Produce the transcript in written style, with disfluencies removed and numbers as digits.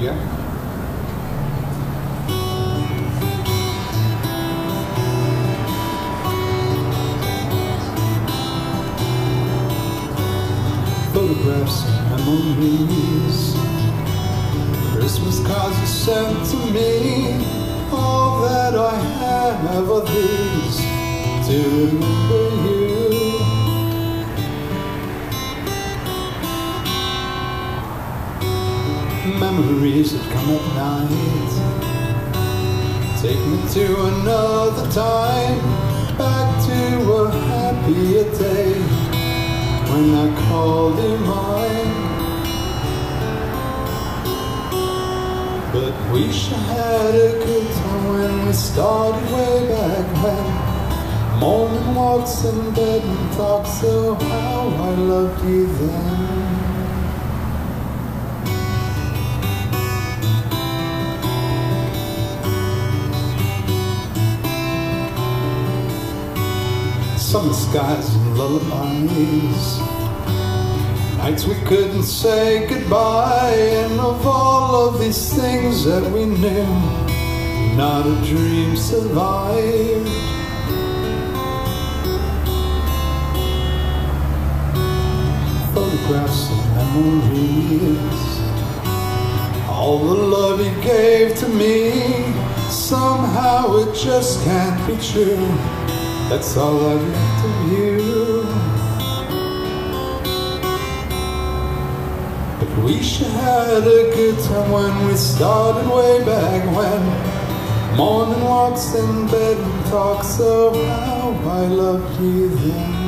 you go. Photographs and memories, Christmas cards you sent to me. All that I have are these to remember you. Memories that come at night take me to another time, back to a happier day when I called you mine. But we sure had a good time when we started way back when. Morning walks and bed and talks, so how I loved you then. Summer skies and lullabies, nights we couldn't say goodbye, and of all of these things that we knew, not a dream survived. Photographs and memories, all the love you gave to me, somehow it just can't be true. That's all I've left of you. But we sure had a good time when we started way back when. Morning walks in bed and talks, so how I loved you then.